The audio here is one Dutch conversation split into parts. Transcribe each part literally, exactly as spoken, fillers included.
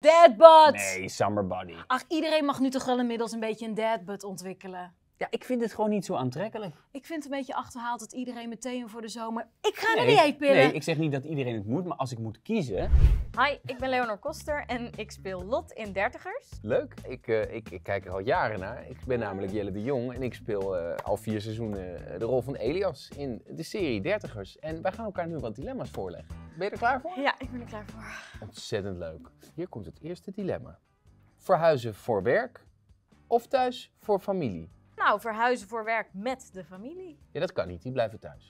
Dadbud! Nee, summer body. Ach, iedereen mag nu toch wel inmiddels een beetje een dadbud ontwikkelen. Ja, ik vind het gewoon niet zo aantrekkelijk. Ik vind het een beetje achterhaald dat iedereen meteen voor de zomer... Ik ga Nee, er niet heen pillen! Nee, ik zeg niet dat iedereen het moet, maar als ik moet kiezen... Hi, ik ben Leonor Koster en ik speel Lot in Dertigers. Leuk, ik, uh, ik, ik kijk er al jaren naar. Ik ben namelijk Jelle de Jong en ik speel uh, al vier seizoenen uh, de rol van Elias in de serie Dertigers. En wij gaan elkaar nu wat dilemma's voorleggen. Ben je er klaar voor? Ja, ik ben er klaar voor. Ontzettend leuk. Hier komt het eerste dilemma. Verhuizen voor werk of thuis voor familie? Nou, verhuizen voor werk met de familie. Ja, dat kan niet, die blijven thuis.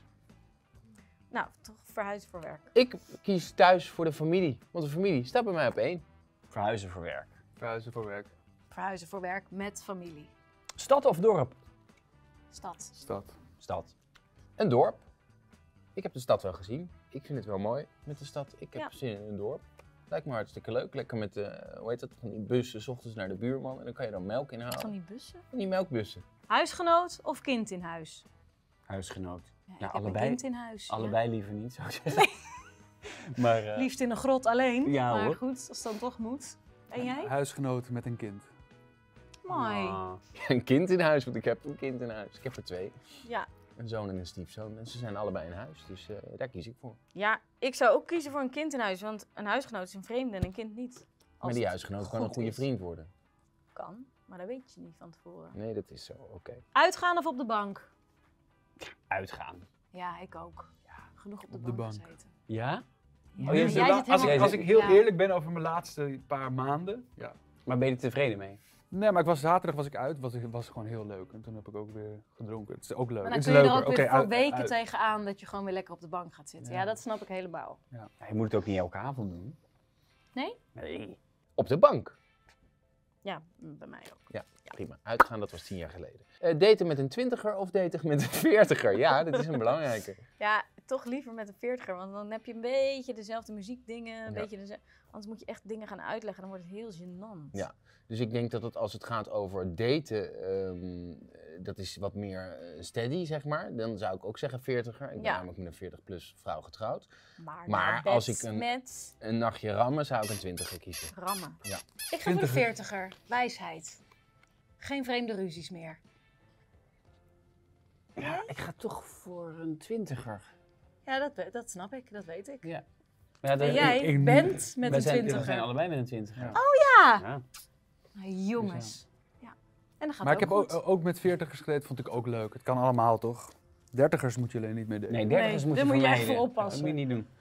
Nou, toch verhuizen voor werk. Ik kies thuis voor de familie, want de familie staat bij mij op één. Verhuizen voor werk. Verhuizen voor werk. Verhuizen voor werk met familie. Stad of dorp? Stad. Stad. Stad. Een dorp. Ik heb de stad wel gezien. Ik vind het wel mooi met de stad. Ik heb Ja. zin in een dorp. Lijkt me hartstikke leuk. Lekker met de, hoe heet dat, van die bussen, 's ochtends naar de buurman. En dan kan je dan melk inhalen. Van die bussen. Van die melkbussen. Huisgenoot of kind in huis? Huisgenoot. Ja, ik Ja, heb allebei. een kind in huis. Allebei liever niet, zou ik zeggen. maar, Ja. uh, Liefst in een grot alleen. Ja, maar hoor. goed, als het dan toch moet. En jij? Huisgenoten met een kind. Mooi. ah, Een kind in huis, want ik heb een kind in huis. Ik heb er twee. Ja. Een zoon en een stiefzoon. En ze zijn allebei in huis, dus uh, daar kies ik voor. Ja, ik zou ook kiezen voor een kind in huis, want een huisgenoot is een vreemde en een kind niet. Als Maar die het huisgenoot kan een goed goede is. vriend worden. Kan, maar dat weet je niet van tevoren. Nee, dat is zo, oké. Okay. Uitgaan of op de bank? uitgaan. Ja, ik ook. Ja, genoeg op de, Op de bank, bank. gezeten. Ja? Ja, Oh, jij jij zit zit wel- als, ik, helemaal- als ik heel Ja. eerlijk ben over mijn laatste paar maanden. Ja. Maar ben je er tevreden mee? Nee, maar ik was, zaterdag was ik uit. Was, was gewoon heel leuk. En toen heb ik ook weer gedronken. Het is ook leuk. Maar dan Het kun is je er leuker. ook weer Oké, voor uit- weken uit- tegenaan dat je gewoon weer lekker op de bank gaat zitten. Ja, Ja. dat snap ik helemaal. Ja, je moet het ook niet elke avond doen. Nee? Nee. Op de bank. Ja, bij mij ook. Ja, prima. Uitgaan, dat was tien jaar geleden. Uh, daten met een twintiger of daten met een veertiger? Ja, dat is een belangrijke. Ja, toch liever met een veertiger, want dan heb je een beetje dezelfde muziekdingen, een Ja. beetje deze... Anders moet je echt dingen gaan uitleggen, dan wordt het heel gênant. Ja. Dus ik denk dat het, als het gaat over daten, ehm, dat is wat meer eh, steady, zeg maar. Dan zou ik ook zeggen veertiger. Ik ben Ja. namelijk met een veertig plus vrouw getrouwd. Maar, Maar naar bed als ik een- met Een nachtje rammen zou ik een twintiger kiezen. rammen. Ik ga voor de veertiger. Wijsheid. Geen vreemde ruzies meer. Ja, ik ga toch voor een twintiger. Ja, dat, we- dat snap ik. Dat weet ik. Ja. Maar ja, En de- jij ik- ik- bent met wij een zijn, we twintiger. zijn allebei met een twintiger. Ja. Ja! Ja. Ah, jongens. Ja. En dan gaat Maar ik het heb ook ook, goed. ook met veertigers gedate, vond ik ook leuk. Het kan allemaal, toch? Dertigers moet je alleen niet meer daten. Nee, dertigers Nee, moet je daar moet je echt vermijden. voor oppassen. Dat moet je niet doen.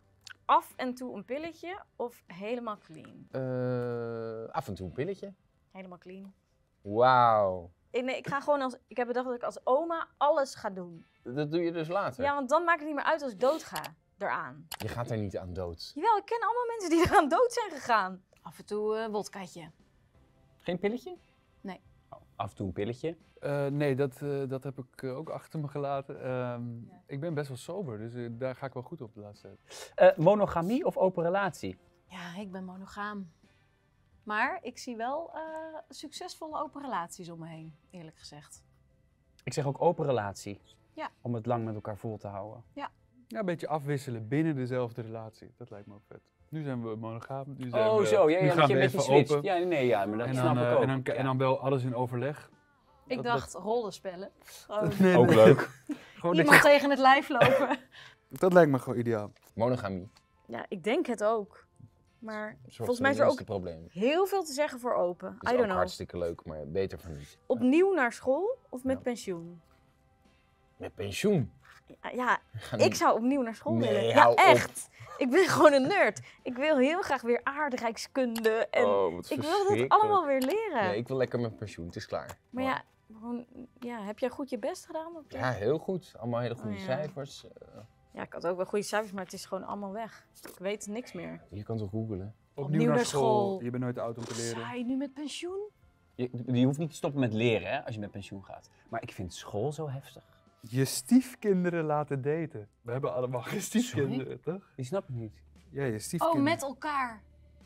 Af en toe een pilletje of helemaal clean? Uh, af en toe een pilletje. Helemaal clean. Wauw. Ik, nee, ik ga gewoon als, ik heb bedacht dat ik als oma alles ga doen. Dat doe je dus later. Ja, want dan maakt het niet meer uit als ik dood ga eraan. Je gaat er niet aan dood. Jawel, ik ken allemaal mensen die eraan dood zijn gegaan. Af en toe een wodkaatje. Geen pilletje? Nee. Oh, af en toe een pilletje. Eh, nee, dat, eh, dat heb ik eh, ook achter me gelaten. Ehm, Ik ben best wel sober, dus eh, daar ga ik wel goed op de laatste tijd. Uh, monogamie of open relatie? Ja, ik ben monogaam. Maar ik zie wel eh, succesvolle open relaties om me heen, eerlijk gezegd. Ik zeg ook open relatie. Ja. Om het lang met elkaar vol te houden. Ja, een beetje afwisselen binnen dezelfde relatie. Dat lijkt me ook vet. Nu zijn we monogaam. Nu zijn Oh we, zo, ja, nu ja, gaan dat je we met je even switcht. open. Ja, nee, ja, maar dat En snap dan, ik eh, ook. en, dan, Ja. en dan wel alles in overleg. Ik Dat- dacht rollenspellen. Gewoon Nee, Ook nee. leuk. Gewoon dat, iemand tegen het lijf lopen. je- dat lijkt me gewoon ideaal. Monogamie. Ja, ik denk het ook. Maar Zorgt volgens voor mij is er het ook minste probleem. heel veel te zeggen voor open. Is I ook don't know. hartstikke leuk, maar beter van niet. Opnieuw naar school of met Ja. pensioen? Met pensioen. Ja, Ja, Ga ik niet- zou opnieuw naar school Nee, willen. hou Ja, op. echt. Ik ben gewoon een nerd. Ik wil heel graag weer aardrijkskunde en Oh, wat ik wil dat verschrikkelijk. allemaal weer leren. Nee, ik wil lekker met pensioen. Het is klaar. Maar ja, gewoon, ja, heb jij goed je best gedaan? Op de... Ja, heel goed. Allemaal hele goede Oh, ja. cijfers. Eh, Ja, ik had ook wel goede cijfers, maar het is gewoon allemaal weg. Ik weet niks meer. je kan toch googlen? Opnieuw, naar, school. Je bent nooit te oud om te leren. Saai, nu met pensioen? Je, je hoeft niet te stoppen met leren hè, als je met pensioen gaat. Maar ik vind school zo heftig. Je stiefkinderen laten daten. We hebben allemaal geen stiefkinderen, toch? Die snap ik niet. Ja, je Oh, stiefkinderen. met elkaar.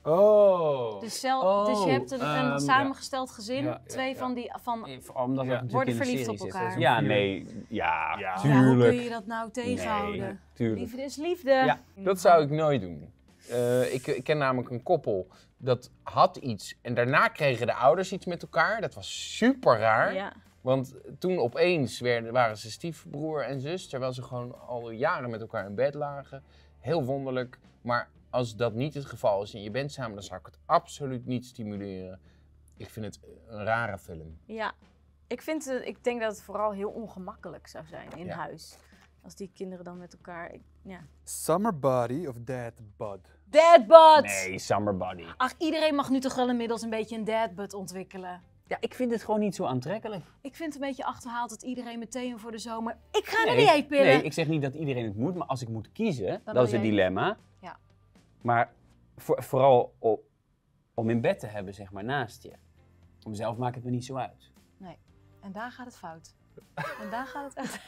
Oh. Dus, zel, Oh, dus je hebt een, een ehm, samengesteld gezin. Ja, ja, twee ja. van die... Van, Even, Omdat Ja. het natuurlijk Worden in de verliefd serie op zit. elkaar. Ja, Vier. nee. Ja, Ja. ja, hoe kun tuurlijk. je dat nou tegenhouden? Nee, tuurlijk. Liefde is liefde. Ja. Dat zou ik nooit doen. Uh, ik, ik ken namelijk een koppel dat had iets en daarna kregen de ouders iets met elkaar. Dat was super raar. Ja. Want toen opeens werden, waren ze stiefbroer en zus, terwijl ze gewoon al jaren met elkaar in bed lagen. Heel wonderlijk. Maar als dat niet het geval is en je bent samen, dan zou ik het absoluut niet stimuleren. Ik vind het een rare film. Ja. Ik, vind het, ik denk dat het vooral heel ongemakkelijk zou zijn in Ja. huis. Als die kinderen dan met elkaar... Ik, ja. Summer body of dad bod? Dadbud! Nee, summer body. Ach, iedereen mag nu toch wel inmiddels een beetje een dadbud ontwikkelen. Ja, ik vind het gewoon niet zo aantrekkelijk. Ik vind het een beetje achterhaald dat iedereen meteen voor de zomer... Ik ga naar Nee, die eetpillen! nee, ik zeg niet dat iedereen het moet, maar als ik moet kiezen, Dan dat wil is het jij- dilemma. Ja. Maar voor, vooral o- om in bed te hebben, zeg maar, naast je. Om zelf maakt het me niet zo uit. En daar gaat het fout. En daar gaat het echt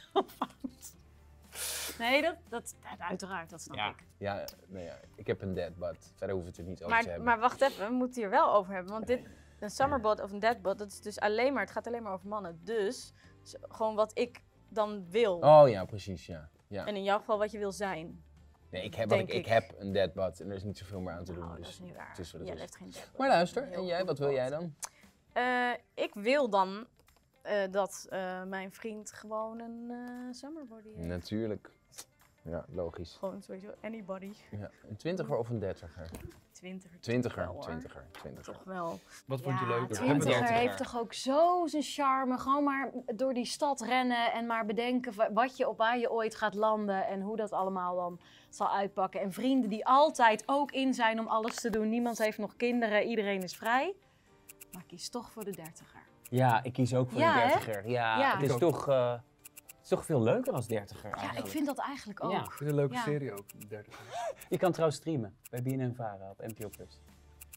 fout. Nee, dat, dat, uiteraard, dat snap Ja. ik. Ja, nou ja, ik heb een deadbud. Verder hoeven we het er niet over te Maar, hebben. maar wacht even, we moeten het hier wel over hebben. Want dit, een summerbod of een dadbod, dat is dus alleen maar, het gaat alleen maar over mannen. Dus, z- gewoon wat ik dan wil. Oh ja, precies, ja. ja. En in jouw geval wat je wil zijn. Nee, ik heb, wat denk ik, ik ik. heb een deadbud en er is niet zoveel meer aan te doen. Nou, dat Dus. is niet waar. het is wat het Jij is. heeft geen dadbod. Maar luister, Heel en jij, goed wat wil pad. jij dan? Eh, ik wil dan eh, dat eh, mijn vriend gewoon een eh summerbody heeft. Natuurlijk. Ja, logisch. Gewoon sowieso anybody. Ja. Een twintiger of een dertiger? Twintiger. Twintiger, wel, hoor. twintiger, twintiger. Toch wel. Wat vond je Ja, leuker? twintiger dertiger. heeft toch ook zo zijn charme. Gewoon maar door die stad rennen en maar bedenken wa- wat je op waar je ooit gaat landen en hoe dat allemaal dan zal uitpakken. En vrienden die altijd ook in zijn om alles te doen. Niemand heeft nog kinderen, iedereen is vrij. Maar ik kies toch voor de dertiger. Ja, ik kies ook voor Ja, de hè? dertiger. Ja, Ja. het is Ik ook. toch, eh, het is toch veel leuker als dertiger Ja, eigenlijk. ik vind dat eigenlijk ook. Ja. Het is een leuke Ja. serie ook, de derde. Je kan trouwens streamen bij B N N Vara op N P O Plus.